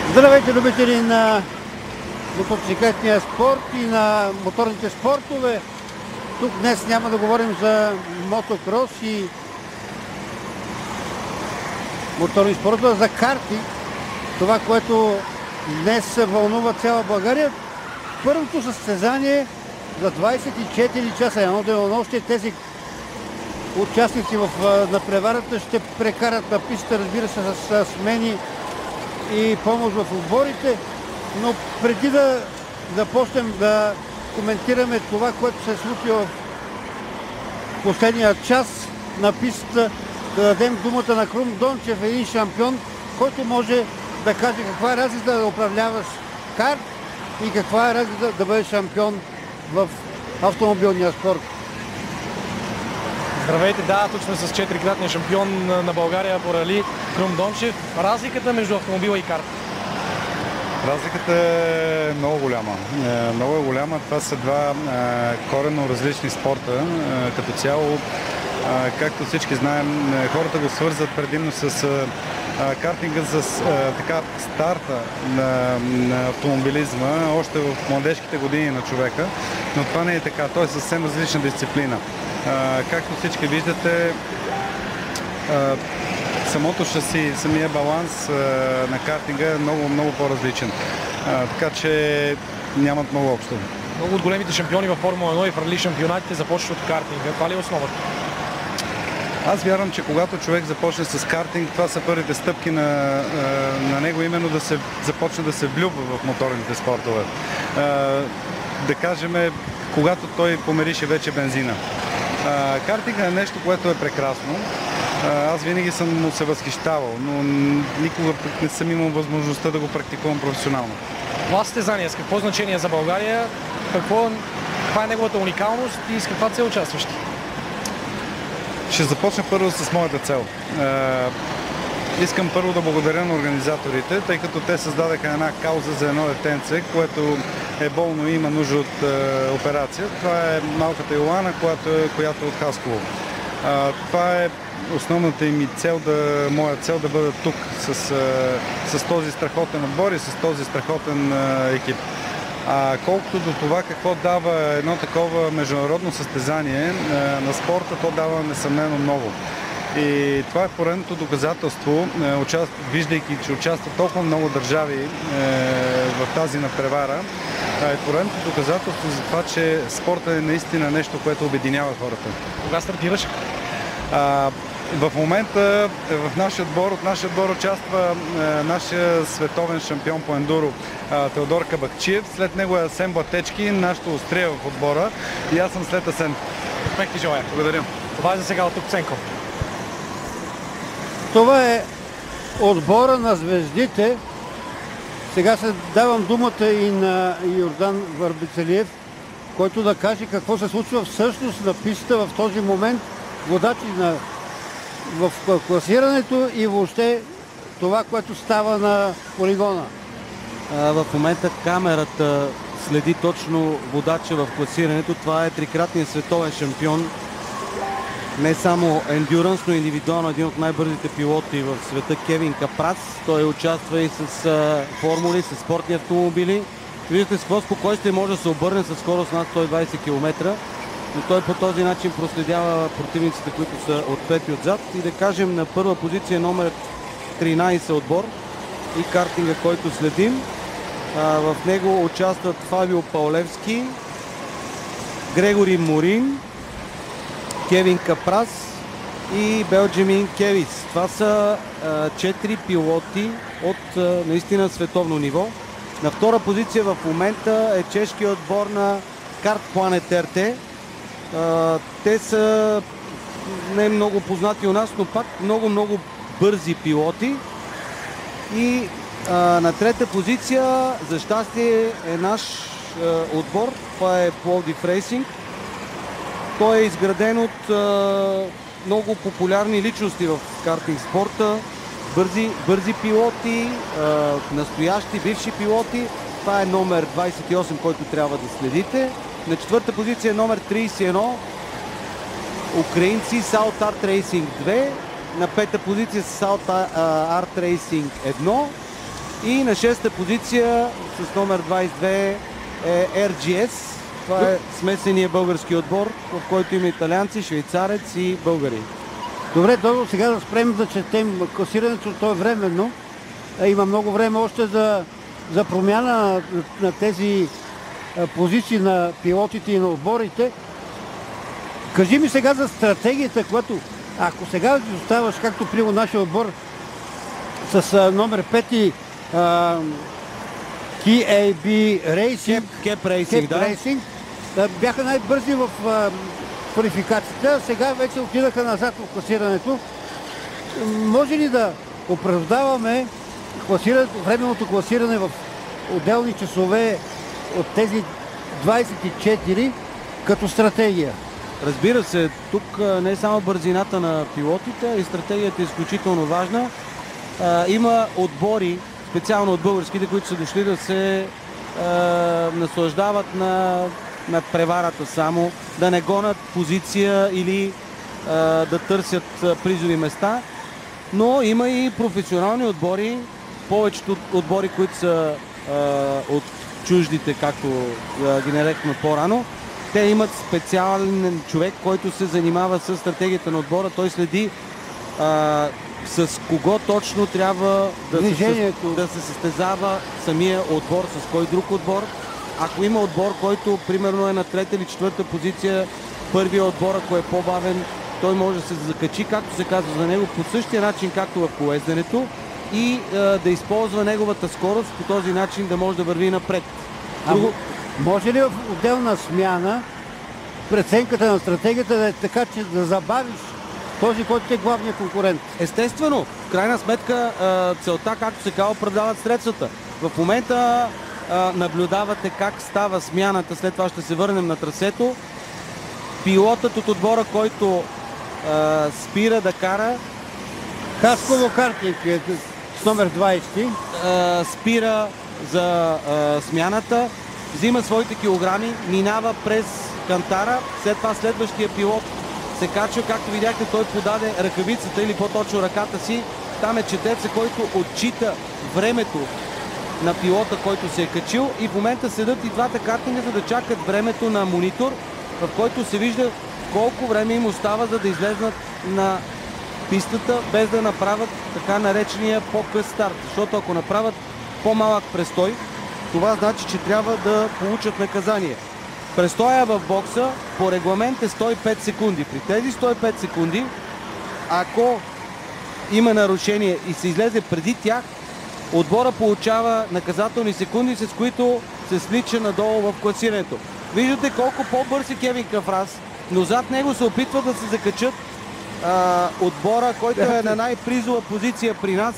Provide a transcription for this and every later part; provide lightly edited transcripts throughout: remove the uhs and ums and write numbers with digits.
Здравейте, любители на мотоциклетния спорт и на моторните спортове. Тук днес няма да говорим за мотокрос и моторни спортове, за карти. Това, което днес се вълнува цяла България. Първото състезание за 24 часа, едно денонощие. Тези участници на преварата ще прекарат на пистата, разбира се, с смени и помощ в отборите, но преди да започнем да коментираме това, което се е случило в последния час на пистата, да дадем думата на Крум Дончев, един шампион, който може да каже каква е разлика да управляваш карт и каква е разлика да бъдеш шампион в автомобилния спорт. Здравейте, да, тук сме с 4-кратния шампион на България по рали Крум Дончев. Разликата между автомобила и карта? Разликата е много голяма. Много е голяма. Това са два коренно различни спорта. Като цяло, както всички знаем, хората го свързват предимно с картинга, с така старта на автомобилизма, още в младежките години на човека. Но това не е така. Той е съвсем различна дисциплина. Както всички виждате, самото шаси, самия баланс на картинга е много по-различен. Така че нямат много общо. Много от големите шампиони във Формула 1 и в рали шампионатите започват от картинга. Това ли е основата? Аз вярвам, че когато човек започне с картинг, това са първите стъпки на него, именно да се започне да се влюбва в моторните спортове. Да кажем, когато той помирише вече бензина. Картинга е нещо, което е прекрасно. Аз винаги съм се възхищавал, но никога не съм имал възможността да го практикувам професионално. Това състезание с какво значение за България? Каква е неговата уникалност и с каква цел участващи? Ще започна първо с моята цел. Искам първо да благодаря на организаторите, тъй като те създадаха една кауза за едно детенце, което е болно и има нужда от операция. Това е малката Йоана, която е от Хасково. Това е основната им цел, моя цел да бъда тук с този страхотен отбор и с този страхотен екип. Колкото до това какво дава едно такова международно състезание на спорта, то дава несъмнено много. И това е поредното доказателство, виждайки, че участват толкова много държави в тази надпревара, е поредното доказателство за това, че спортът е наистина нещо, което обединява хората. Кога стартираш? В момента от нашия отбор участва нашия световен шампион по ендуро Теодор Кабакчиев. След него е Асен Блатечки, нашето острие в отбора, и аз съм след Асен. Успех ти желая. Благодаря. Това е за сега от тук Ценко. Това е отбора на звездите. Сега се давам думата и на Йордан Върбицелиев, който да каже какво се случва всъщност на пистата в този момент, водачи в класирането и въобще това, което става на полигона. В момента камерата следи точно водача в класирането. Това е трикратният световен шампион. Не само ендюранс, но индивидуално един от най-бързите пилоти в света, Кевин Капрас. Той участва и с формули, с спортни автомобили. Виждате с какво спокойствие може да се обърне със скорост над 120 км. Но той по този начин проследява противниците, които са отпред и отзад. И да кажем, на първа позиция номер 13 отбор и картинга, който следим. В него участват Фабио Паулевски, Грегори Морин, Кевин Капрас и Белджамин Кевис. Това са 4 пилоти от наистина световно ниво. На втора позиция в момента е чешкият отбор на Карт Планет РТ. Те са не много познати у нас, но пак много бързи пилоти. И на трета позиция, за щастие, е наш отбор. Това е Пловдив Рейсинг. Той е изграден от много популярни личности в картинг спорта. Бързи пилоти, настоящи, бивши пилоти. Това е номер 28, който трябва да следите. На четвърта позиция е номер 31. Украинци South Art Racing 2. На пета позиция South Art Racing 1. И на 6-та позиция с номер 22 е RGS. Това е смесения български отбор, в който има италианци, швейцарец и българи. Добре, Тодор, сега да спрем да четем класирането, то е временно. Има много време още за промяна на тези позиции на пилотите и на отборите. Кажи ми сега за стратегията, която ако сега оставаш, както при нашия отбор с номер 5 KAB Racing, Cap Racing, да. Racing, бяха най-бързи в квалификацията, сега вече отидаха назад в класирането. Може ли да оправдаваме временното класиране в отделни часове от тези 24 като стратегия? Разбира се, тук не е само бързината на пилотите, и стратегията е изключително важна. Има отбори, специално от българските, които са дошли да се наслаждават на преварата само, да не гонят позиция или да търсят призови места. Но има и професионални отбори, повечето отбори, които са от чуждите, както ги нарекохме по-рано. Те имат специален човек, който се занимава с стратегията на отбора. Той следи с кого точно трябва да се състезава самия отбор, с кой друг отбор. Ако има отбор, който примерно е на 3-та или 4-та позиция, първият отбор, ако е по-бавен, той може да се закачи, както се казва за него, по същия начин, както в колезденето, и да използва неговата скорост, по този начин да може да върви напред. Може ли в отделна смяна преценката на стратегията да е така, че да забавиш този, който е главният конкурент? Естествено, в крайна сметка целта, както се казва, оправдават средствата. В момента наблюдавате как става смяната, след това ще се върнем на трасето. Пилотът от отбора, който спира да кара, Хасково картинг с номер 20, спира за смяната, взима своите килограми, минава през кантара, след това следващия пилот се качва, както видяхте, той подаде ръкавицата или по-точно ръката си. Там е четеца, който отчита времето на пилота, който се е качил, и в момента седат и двата картинга, за да чакат времето на монитор, в който се вижда колко време им остава, за да излезнат на пистата, без да направят така наречения по-къс старт. Защото ако направят по-малък престой, това значи, че трябва да получат наказание. Престоя в бокса по регламент е 105 секунди. При тези 105 секунди, ако има нарушение и се излезе преди тях, отбора получава наказателни секунди, с които се слича надолу в класирането. Виждате колко по-бърз е Кевин Кафраз, но зад него се опитват да се закачат отбора, който е на най-призова позиция при нас.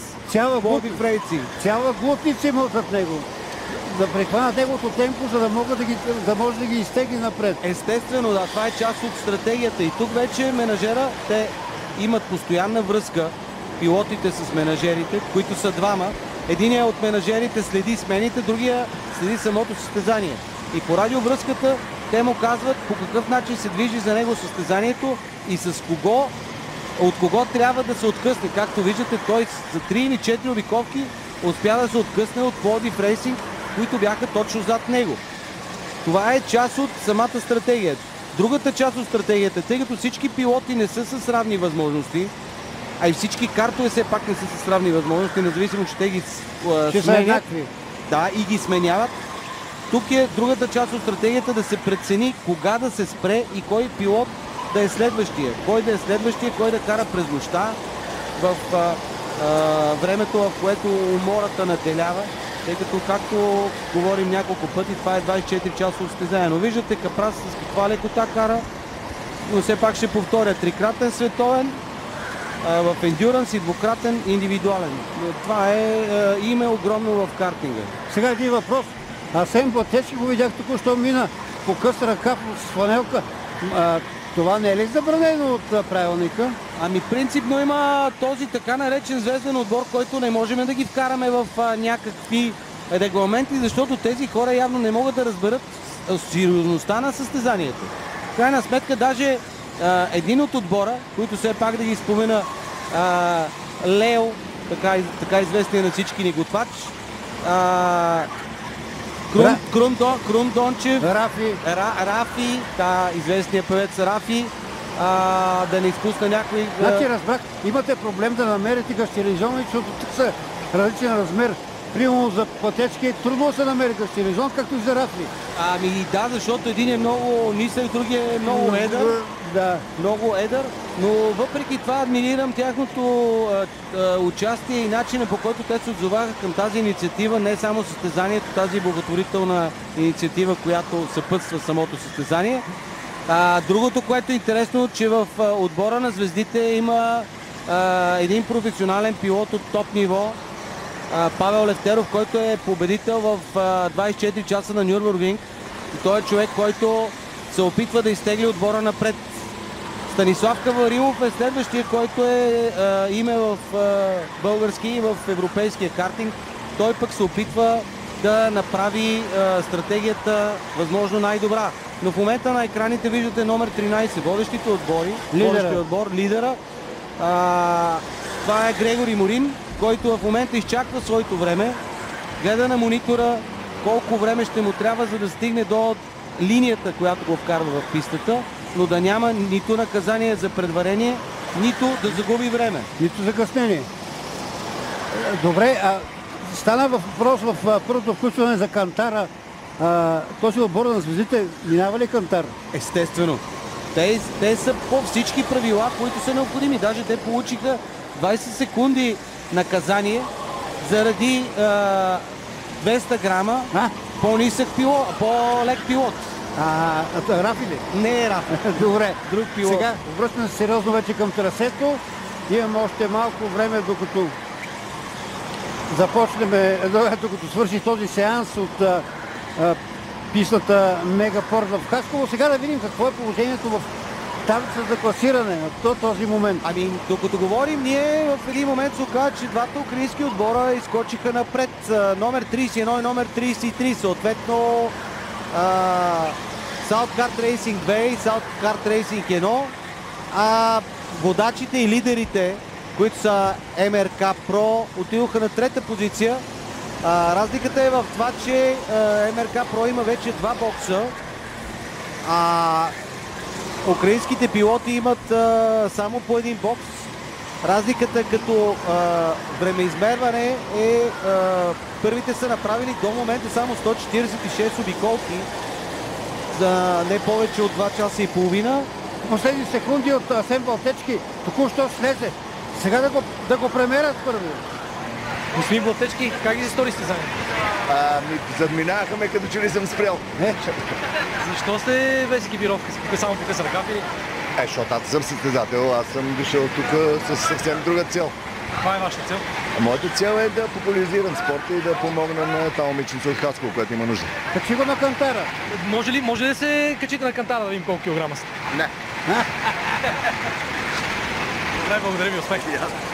Цяла глутница има зад него. Да прехванат неговото темпо, за да може да ги изтегли напред. Естествено, да, това е част от стратегията. И тук вече менажера, те имат постоянна връзка, пилотите с менажерите, които са двама. Единият от менажерите следи смените, другия следи самото състезание. И по радиовръзката те му казват по какъв начин се движи за него състезанието и с кого, от кого трябва да се откъсне. Както виждате, той за 3 или 4 обиковки успя да се откъсне от Пловдив Рейсинг, които бяха точно зад него. Това е част от самата стратегия. Другата част от стратегията, тъй като всички пилоти не са с равни възможности, а и всички картове все пак не са с равни възможности, независимо, че те ги сменят. Да, и ги сменяват. Тук е другата част от стратегията, да се прецени кога да се спре и кой пилот да е следващия. Кой да е следващия, кой да кара през нощта, в времето, в което умората наделява, тъй като, както говорим няколко пъти, това е 24 часово състезание. Но виждате Капрас с каква лекота кара, но все пак ще повторя, трикратен световен в ендюранс и двукратен индивидуален. Това е име огромно в картинга. Сега един въпрос. Асен Ботечки го видях току-що мина по къс ръкав с фланелка. Това не е ли забранено от правилника? Ами принципно има този така наречен звезден отбор, който не можем да ги вкараме в някакви регламенти, защото тези хора явно не могат да разберат сериозността на състезанието. В крайна сметка даже един от отбора, които все пак да ги спомена, Лео, така известният на всички ни готвач, Крум Дончев, Рафи. Рафи, известният певец Рафи, да не изпусна някой. Значи разбрах, имате проблем да намерите гащеризони, защото тук са различен размер. Примерно за платечки е трудно се намери гащеризон, както и за рафли. Ами да, защото един е много нисък, другия е много едър. Да. Много едър, но въпреки това адмирирам тяхното участие и начина, по който те се отзоваха към тази инициатива, не само състезанието, тази благотворителна инициатива, която съпътства самото състезание. Другото, което е интересно, че в отбора на звездите има един професионален пилот от топ ниво, Павел Левтеров, който е победител в 24 часа на Нюрбургринг. И той е човек, който се опитва да изтегли отбора напред. Станислав Каваримов е следващия, който е име в български и в европейския картинг. Той пък се опитва да направи стратегията възможно най-добра. Но в момента на екраните виждате номер 13, водещите отбори, водещия отбор, лидера. Това е Грегори Морин, който в момента изчаква своето време, гледа на монитора колко време ще му трябва, за да стигне до линията, която го вкарва в пистата, но да няма нито наказание за предварение, нито да загуби време. Нито закъснение. Добре, стана въпрос в първото включване за кантара. Този отбор на звездите минава ли кантар? Естествено. Те са по всички правила, които са необходими. Даже те получиха 20 секунди наказание заради 200 грама по-нисък пилот, по-лек пилот. Рафи ли? Не е Рафи. Добре. Друг пилот. Сега връщаме се сериозно вече към трасето. Имаме още малко време, докато започнем, докато свърши този сеанс от пистата Мегапорт в Хасково. Сега да видим какво е положението в таблица за класиране до този момент. Ами, докато говорим, ние в един момент се оказа, че двата украински отбора изкочиха напред. Номер 31 и номер 33, съответно Southcard Racing 2 и Southcard Racing 1. Водачите и лидерите, които са МРК Pro, отидоха на трета позиция. Разликата е в това, че МРК Pro има вече два бокса. Украинските пилоти имат само по един бокс. Разликата като времеизмерване е първите са направили до момента само 146 обиколки за не повече от 2 часа и половина. Последни секунди от Асен Балтечки току-що слезе. Сега да го премерят първи. Господин Балтечки, как ги се стори състезание? Задминаваха ме, като че ли съм спрял. Защо сте без екипировка? Само по къса ръкав или? Защото аз съм състезател, аз съм дошъл тук с съвсем друга цел. Каква е вашата цел? Моята цел е да популяризирам спорта и да помогна на тази момиченца от Хасково, която има нужда. Качи го на кантара. Може ли да се качите на кантара да видим колко килограма сте? Не. Добре, благодаря ви, успех.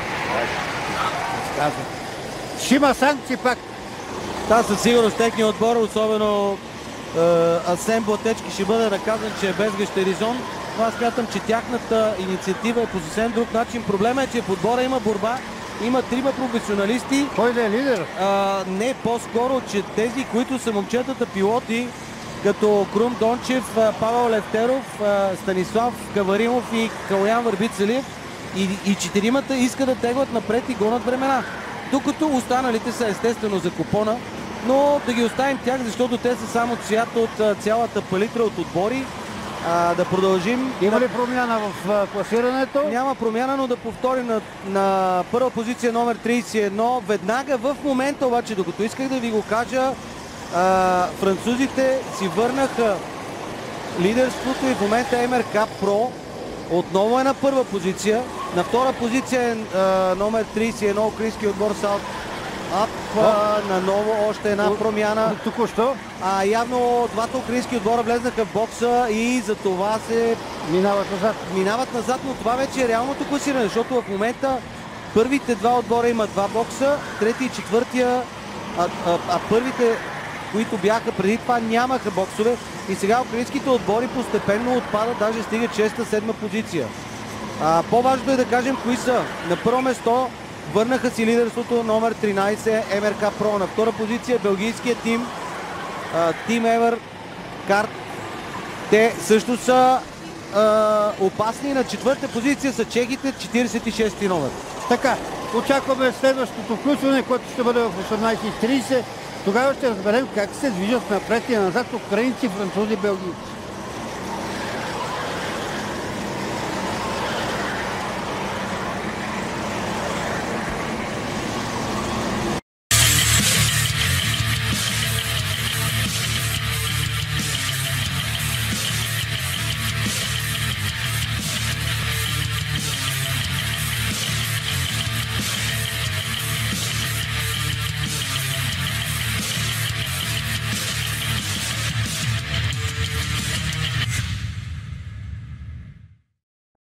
Ще има санкции пак. Да, със сигурност техният отбор, особено Асен Балтечки, ще бъде наказан, че е без гащеризон. Но аз смятам, че тяхната инициатива е по съвсем друг начин. Проблема е, че в отбора има борба, има 3 професионалисти. Кой да е лидер? Не, по-скоро, че тези, които са момчетата пилоти, като Крум Дончев, Павел Левтеров, Станислав Каваримов и Калоян Върбицелиев, и четиримата искат да теглят напред и гонят времена. Докато останалите са естествено за купона, но да ги оставим тях, защото те са само цвят от цялата палитра от отбори. Да продължим. Има ли промяна в класирането? Няма промяна, но да повторим на първа позиция номер 31. Веднага в момента обаче, докато исках да ви го кажа, французите си върнаха лидерството и в момента МРК Pro отново е на първа позиция. На втора позиция е номер 31, украински отбор South Up. Наново още една промяна. Току-що? Явно двата украински отбора влезнаха в бокса и за това се минават назад, но това вече е реалното класиране, защото в момента първите два отбора имат два бокса, трети и четвъртия, първите, които бяха преди това, нямаха боксове и сега украинските отбори постепенно отпадат, даже стигат 6-7 позиция. По-важно е да кажем кои са. На първо место върнаха си лидерството номер 13 МРК Про. На втора позиция белгийският тим, Тим Евер Карт. Те също са опасни. На четвърта позиция са чехите, 46-ти номер. Така, очакваме следващото включване, което ще бъде в 18:30. Тогава ще разберем как се движат напред и назад украинци, французи, белгийци.